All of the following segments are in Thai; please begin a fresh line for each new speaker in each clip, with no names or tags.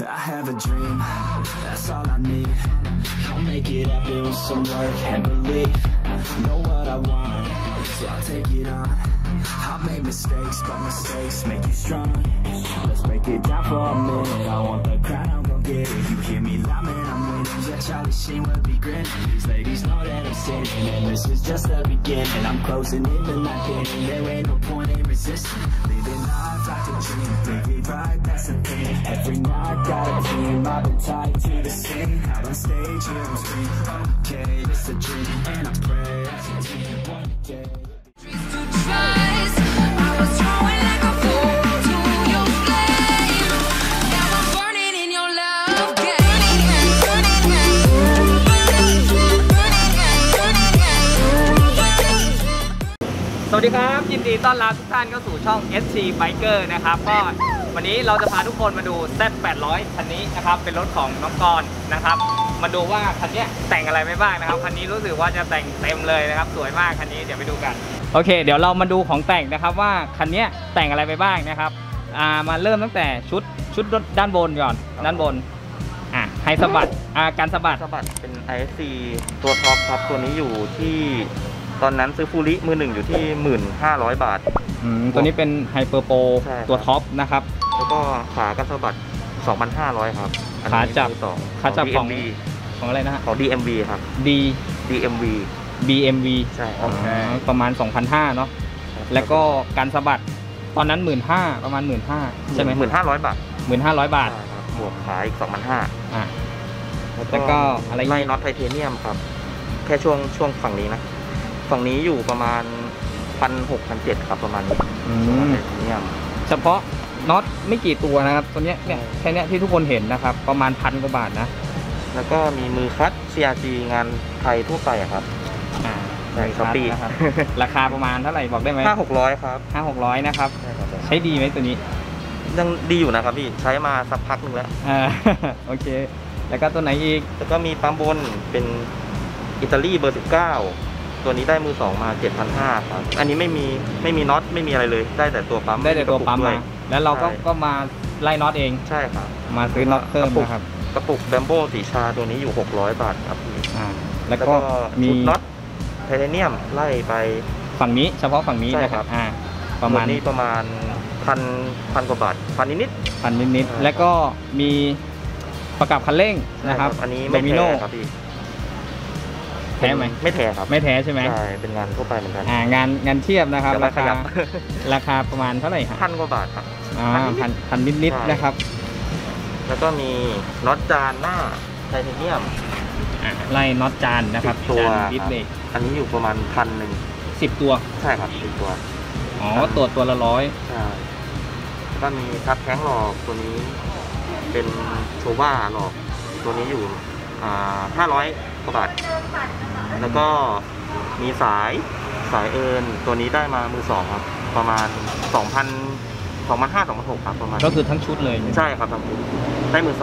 I have a dream, that's all I need. I'll make it happen with some work and belief. Know what I want, so I'll take it on. I've made mistakes, but mistakes make you strong. Let's break it down for a minute. I want the crown, I'm gon' get it. You hear me loud, man, I'm winning. Yeah, Charlie Sheen will be grinning. These ladies know that I'm sinning, and this is just the beginning. I'm closing in the night inning. There ain't no point in resisting. Living life like a dream, live it right, that's the thing. Every night got a team, I've been tied to the scene. Out on stage, here I'm screaming. Okay, it's a dream, and I pray as a team one day.
สวัสดีครับยินดีต้อนรับทุกท่านเข้าสู่ช่อง SC Biker นะครับก็วันนี้เราจะพาทุกคนมาดู Z800 คันนี้นะครับเป็นรถของน้องกรณ์นะครับมาดูว่าคันนี้แต่งอะไรไปบ้างนะครับคันนี้รู้สึกว่าจะแต่งเต็มเลยนะครับสวยมากคันนี้เดี๋ยวไปดูกันโอเคเดี๋ยวเรามาดูของแต่งนะครับว่าคันนี้แต่งอะไรไปบ้างนะครับมาเริ่มตั้งแต่ชุดด้านบนก่อนด้านบนให้สะบัดการสะบัด
เป็น ISC ตัวท็อปครับตัวนี้อยู่ที่ตอนนั้นซื้อฟูริมือหนึ่งอยู่ที่ 1,500 บาท
ตัวนี้เป็นไฮเปอร์โปรตัวท็อปนะครับ
แล้วก็ขากันสะบัด 2,500 ครับ
ขาจับของอะไรนะฮะ
ของ DMV ครับ BMV ใช่
ประมาณ 2,500 เนาะแล้วก็การสะบัดตอนนั้น 15,000 ประมาณ 15,000 ใช่ไหม
1,500 บาท
1,500 บาท
บวกขาอีก 2,500
แล้วก็อะไร
ไล่น็อตไทเทเนียมครับแค่ช่วงฝั่งนี้นะฝั่งนี้อยู่ประมาณ 1,600-1,700 ครับประมาณนี้เนี่ย
เฉพาะน็อตไม่กี่ตัวนะครับตัวเนี้ยเนี่ยแค่นี้ที่ทุกคนเห็นนะครับประมาณ1,000 กว่าบาทนะ
แล้วก็มีมือคัต CRG งานไทยทั่วไปครับ
ในช้อปปี้นะครับราคาประมาณเท่าไหร่บอกได้ไหม
500-600 ครับ
500-600 นะครับใช้ดีไหมตัวนี้
ยังดีอยู่นะครับพี่ใช้มาสักพักนึงแล้ว
โอเคแล้วก็ตัวไหนอีก
แล้วก็มีปั๊มบนเป็นอิตาลีเบอร์ 19ตัวนี้ได้มือ2มา 7,500 ครับอันนี้ไม่มีน็อตไม่มีอะไรเลยได้แต่ตัวปั๊ม
มาแล้วเราก็มาไล่น็อตเอง
ใช่ครับ
มาซื้อน็อตเพิ่มนะครับ
กระปุกแบมโบ้สีชาตัวนี้อยู่600 บาทครับ
แล้วก็มี
น็อตไทเทเนียมไล่ไป
ฝั่งนี้เฉพาะฝั่งนี้นะครับ
ประมาณนี้ประมาณพันกว่าบาทพันนิด
แล้วก็มีประกับคันเร่งนะครับ
อันนี้ไม่แท้ครับพี่
แท้ไหม
ไม่แท้ครับ
ไม่แท้ใช่ไหม
ใช่เป็นงานทั่วไปเหมือนกัน
งานเทียบนะครับราคาประมาณเท่าไหร่ครับ
1,000 กว่าบาทครับ
พันนิดนะครับ
แล้วก็มีน็อตจานหน้าไทเทเนียม
ไล่น็อตจานนะครับ
ตัวอันนี้อยู่ประมาณ1,000
10 ตัว
ใช่ครับ10 ตัว
ตัวละ100
ใช่ก็มีทับแข้งหลอกตัวนี้เป็นโชว่าหลอกตัวนี้อยู่500 กว่าบาทแล้วก็มีสายเอิญตัวนี้ได้มามือ2ครับประมาณ 2,500 2,600 ครับประมาณ
ก็คือทั้งชุดเลย
ใช่ครับทั้งชุดได้มือ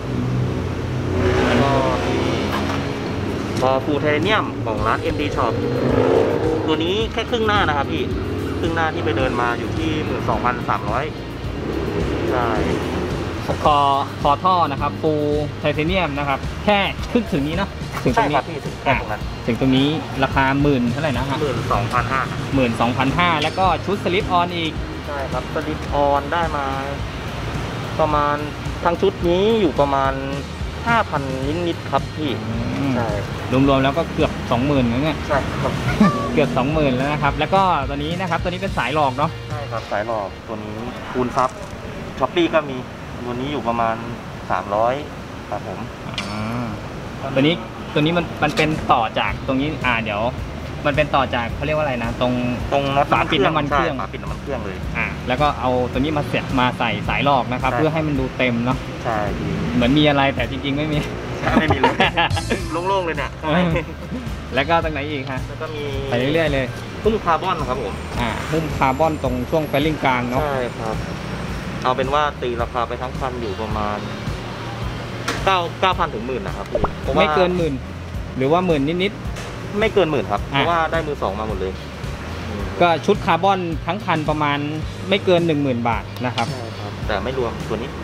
2แล้วก็มีฟูลไทเทเนียมของร้าน MD Shop ตัวนี้แค่ครึ่งหน้านะครับพี่ครึ่งหน้าที่ไปเดินมาอยู่ที่ 12,300 ใช่
คอท่อนะครับฟูลไทเทเนียมนะครับแค่ถึงนี้นะถึงตรงนี้ถึงตรงนี้ราคา10,000เท่าไหร่นะฮะ12,500แล้วก็ชุดสลิปออนอีก
ใช่ครับสลิปออนได้มาประมาณทั้งชุดนี้อยู่ประมาณ 5,000 นิดๆครับพี่ใช่
รวมๆแล้วก็เกือบ 20,000นะเนี่ย
ใช่ครับ
เกือบ 20,000แล้วนะครับแล้วก็ตัวนี้นะครับตัวนี้เป็นสายหลอกเนาะ
ใช่ครับสายหลอกตัวนี้คูณซับช้อปปี้ก็มีตัวนี้อยู่ประมาณ300ครับผม
ตัวนี้มันเป็นต่อจากตรงนี้เดี๋ยวมันเป็นต่อจากเขาเรียกว่าอะไรนะตรงฝาปิดน้ำมันเครื่อง
ฝาปิดน้ำมันเครื่องเลย
แล้วก็เอาตัวนี้มาเสียบมาใส่สายหลอกนะครับเพื่อให้มันดูเต็มเนาะ
ใช่
เหมือนมีอะไรแต่จริงๆไม่มี
เลยโล่งๆเลยเนี่ย
แล้วก็ตรงไหนอีกฮะ
แล้วก็มี
ไปเรื่อยๆเลย
หุ้มคาร์บอนครับผม
หุ้มคาร์บอนตรงช่วงแฟลิ่งกลางเนาะ
ใช่ครับเอาเป็นว่าตีราคาไปทั้งคันอยู่ประมาณ9,000 ถึง 10,000นะครับพี่
ไม่เกิน10,000หรือว่า10,000นิด
ๆไม่เกิน10,000ครับเพราะว่าได้มือ2มาหมดเลย
ก็ชุดคาร์บอนทั้งคันประมาณไม่เกิน 10,000 บาทนะครับ
ใช่ครับแต่ไม่รวมตัวนี้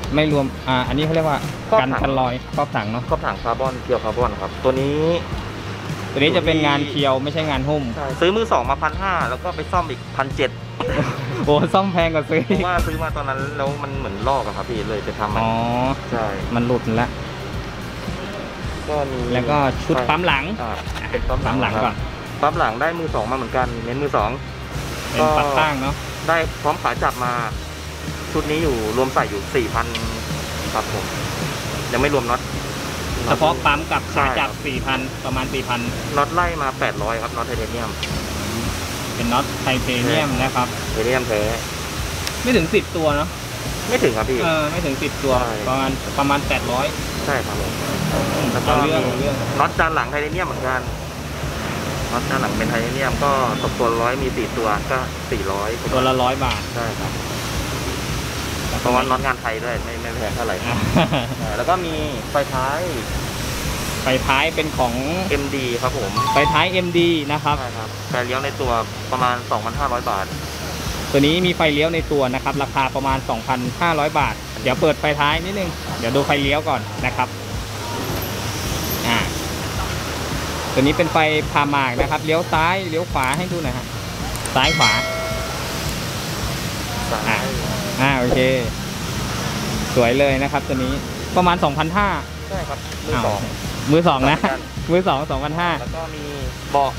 ไม่รวมอันนี้เขาเรียกว่ากันรอยครอบถังเนาะ
ครอบถังคาร์บอนเคียวคาร์บอนครับตัวนี้
ตัวนี้จะเป็นงานเคียวไม่ใช่งานหุ้ม
ซื้อมือสองมา1,500แล้วก็ไปซ่อมอีก1,700
โอ้ซ่อมแพงกว่าซื้อ
เพราะว่าซื้อมาตอนนั้นแล้วมันเหมือนลอกอะครับพี่เลยไปทำมัน
อ๋อ
ใช่
มันหลุดแล้ว
ก็มี
แล้วก็ชุดปั๊มหลัง
เป็นปั๊ม
ปั๊มหลัง
ครับ
ก่อน
ปั๊มหลังได้มือสองมาเหมือนกันเน้นมือสอง
เป็นปัดตั้งเนาะ
ได้พร้อมขาจับมาชุดนี้อยู่รวมใส่อยู่ 4,000 ครับผมยังไม่รวมน็อต
เฉพาะปั๊มกับ
ใช่
ขา
ครั
จับบ 4,000ประมาณ 4,000
น็อตไล่มา800ครับน็อตไทเทเนียม
เป็นน็อตไทเทเนียมนะครับ
ไทเทเนียมแท้
ไม่ถึง10ตัวเนาะ
ไม่ถึงครับพี่
ไม่ถึง10ตัว
ใช่
ประมาณ800
ใช่ครับผมแล้วก็
เอา
มี
เรื่อง
น็อตจานหลังไทเทเนียมเหมือนกันน็อตจานหลังเป็นไทเทเนียมก็ตกตัว100มี4ตัวก็400
ตัวละ100 บาท
ใช่ครับเพราะว่าน็อตงานไทยด้วยไม่แพงเท่าไหร่แล้วก็มีไฟท้าย
ไฟท้ายเป็นของ
MD ครับผม
ไฟท้าย MD นะครับ
ใช่ครับไฟเลี้ยวในตัวประมาณ 2,500 บาท
ตัวนี้มีไฟเลี้ยวในตัวนะครับ ราคาประมาณ 2,500 บาท เดี๋ยวเปิดไฟท้ายนิดนึง เดี๋ยวดูไฟเลี้ยวก่อนนะครับตัวนี้เป็นไฟพาหมากนะครับเลี้ยวซ้ายเลี้ยวขวาให้ดูหน่อยฮะซ้ายขวา
ซ้าย
โอเค สวยเลยนะครับ ตัวนี้ประมาณ 2,500
ใช่ครับมือสอง
มือสองนะ
เหมือนกัน
มือสอง 2,500
แล้วก็มีเบาะ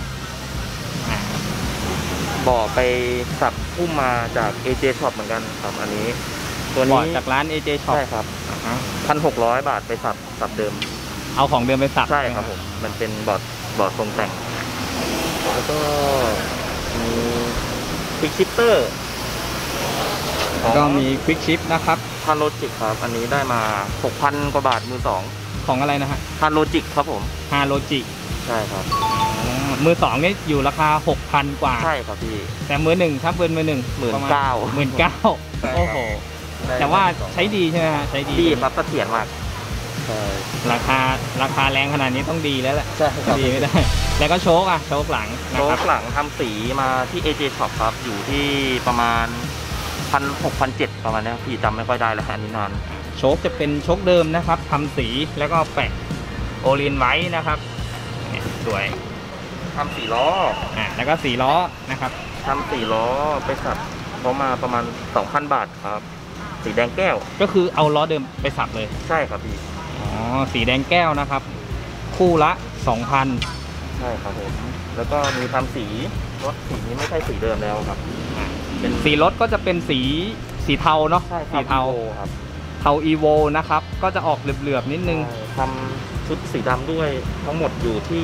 ไปสับพุ่มมาจาก AJ Shop เหมือนกันครับอันนี้ ตัวนี้
บอร์ดจากร้าน AJ Shop
ใช่ครับ 1,600 บาทไปสับเดิม
เอาของเดิมไปสับ
ใช่ครับผมมันเป็นบอร์ดทรงแต่งแล้วก็มีพิกชิปเตอร์
ก็มี Quick Shift นะครับ
ทานโลจิกครับอันนี้ได้มา 6,000 กว่าบาทมือสอง
ของอะไรนะฮะ
ทานโลจิกครับผม
ฮาโลจิ
ใช่ครับ
มือสองนี่อยู่ราคา 6,000 กว่า
ใช่ครับพี่
แต่มือหนึ่งถ้าเป็นมือหนึ่ง
19,000
19,000 โอ้โห แต่ว่าใช้ดีใช่ไหมฮะใช้ดี
ดีครับเสถียรมากใช่
ราคาแรงขนาดนี้ต้องดีแล้วแหละ
ใช่ครับ
ดีไม่ได้ แล้วก็โชคโชคหลังนะ
โช
ครับ
คหลังทำสีมาที่ AJ Shop ครับอยู่ที่ประมาณ 1,600-1,700 ประมาณนี้พี่จำไม่ค่อยได้แล้วอันนี้นาน
โชคจะเป็นโชคเดิมนะครับทำสีแล้วก็แปะโอลินไว้นะครับเนี่ยสวย
ทำ4 ล้อ
แล้วก็4 ล้อนะครับ
ทำ4 ล้อไปสับเขามาประมาณ 2,000 บาทครับสีแดงแก้ว
ก็คือเอาล้อเดิมไปสับเลย
ใช่ครับพี่
สีแดงแก้วนะครับ คู่ละ 2,000
ใช่ครับผมแล้วก็มีทำสีรถสีนี้ไม่ใช่สีเดิมแล้วครับ
เป็นสีรถก็จะเป็นสีเทาเนาะ
ใช่
สีเทา
ครับ
เทาอีโวนะครับก็จะออกเหลือบๆนิดนึง
ทำชุดสีดำด้วยทั้งหมดอยู่ที่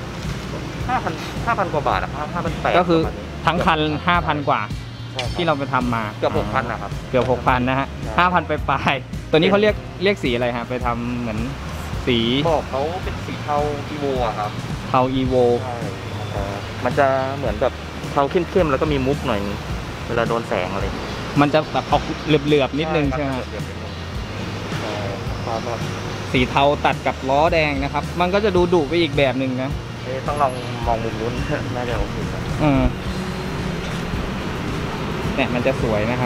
5,000 กว่าบาทอะ5,800
ก็คือ
ประมาณนี้
ทั้งคัน 5,000 กว่า
ใช่ครับ
ที่เราไปทำมา
เกือบ 6,000 นะครับ
เกือบ 6,000 นะฮะ
ใช่
5,000 ไปปลายๆตัวนี้เขาเรียกสีอะไรฮะไปทำเหมือนสี
บอกเขาเป็นสีเทาอีโวอะครับ
เทาอีโว
ใช่มันจะเหมือนแบบเทาเข้มๆแล้วก็มีมุกหน่อยเวลาโดนแสงอะไรอย่างเงี้ย
มันจะแบบออกเหลือบๆนิดนึงใช่ไหมฮะ
เดือดๆนิดนึงใช่ครับ
สีเทาตัดกับล้อแดงนะครับ มันก็จะดูดุไปอีกแบบหนึ่งนะ
ต้องลองมองมุมนู้น น่าจะโอเคครับ
เนี่ยมันจะสวยนะครับ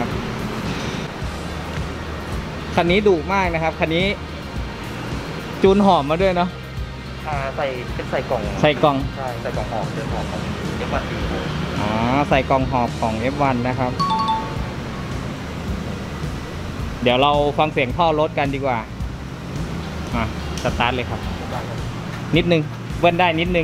คันนี้ดุมากนะครับคันนี้จูนหอมมาด้วยเนาะ
ใส่กล่อง
ใส่กล่อง
ใช่ใส่กล่องหอมเดินหอมของเอฟวันดี
ใส่กล่องหอบของ F1 นะครับ เดี๋ยวเราฟังเสียงท่อรถกันดีกว่าสตาร์ทเลยครับ นิดนึงเบิ้ลได้นิดนึง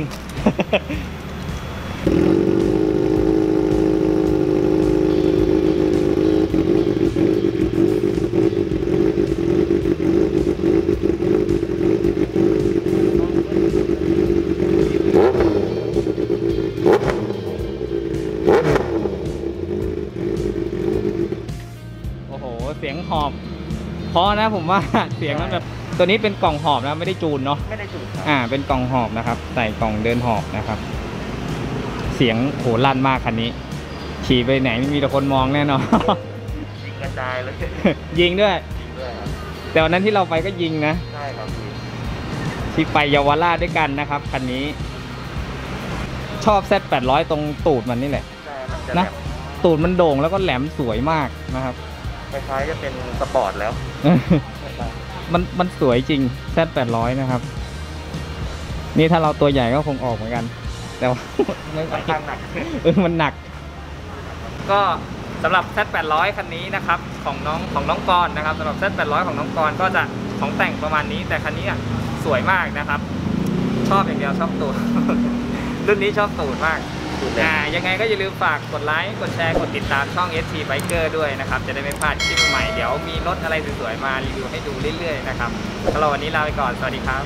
โอ้โหเสียงหอบเพราะนะผมว่า เสียงมันแบบตัวนี้เป็นกล่องหอบนะไม่ได้จูนเนาะ
ไม่ได้จุดครับ
เป็นกล่องหอบนะครับ ใส่กล่องเดินหอบนะครับ เสียงโหลั่นมากคันนี้ ขี่ไปไหนมีแต่คนมองแน่นอน
ยิงกระจายเลย
ยิงด้วย
ด้วยครับ
แต่วันนั้นที่เราไปก็ยิงนะ
ใช่ครับพี่
ที่ไปเยาวราชด้วยกันนะครับคันนี้ ชอบ Z800 ตรงตูดมันนี่แหละ
ใช่มันจะ
นะ
แบบ
ตูดมันโด่งแล้วก็แหลมสวยมากนะครับ
แล้ายๆจะเป็นสปอร์ตแล้ว
มันสวยจริง Z800 นะครับนี่ถ้าเราตัวใหญ่ก็คงออกเหมือนกันแต่ว่าไม่ไหว
ค่อนข้างหนัก
มันหนักก็สำหรับ Z800 คันนี้นะครับของน้องกรณ์นะครับสำหรับ Z800 ของน้องกรณ์ก็จะของแต่งประมาณนี้แต่คันนี้สวยมากนะครับชอบอย่างเดียวชอบตูด รุ่นนี้ชอบตูดมากยังไงก็อย่าลืมฝากกดไลค์กดแชร์กดติดตามช่อง ST Biker ด้วยนะครับจะได้ไม่พลาดคลิปใหม่เดี๋ยวมีรถอะไรสวยๆมารีวิวให้ดูเรื่อยๆนะครับสำหรับวันนี้ลาไปก่อนสวัสดีครับ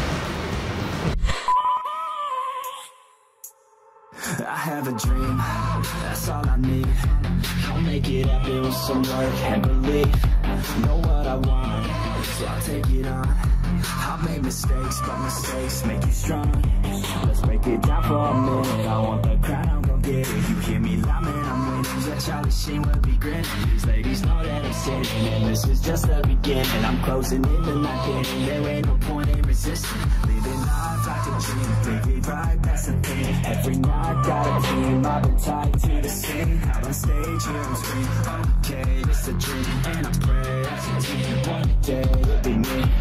I have a dream, that's all I need. I'll make it happen with some work and belief. Know what I want, so I'll take it on. I've made mistakes, but mistakes make you strong. Let's break it down for a minute. I want the crown, I'm gon' get it. You hear me loud, man, I'm winning. Yeah, Charlie Sheen will be grinning. These ladies know that I'm sinning, and this is just the beginning. I'm closing in the night getting. There ain't no point in resisting. Living life like a dream, live it right, that's the thing. Every night got a team, I've been tied to the scene. Out on stage, here I'm screaming. Okay, it's a dream, and I pray as a team. One day it'll be me.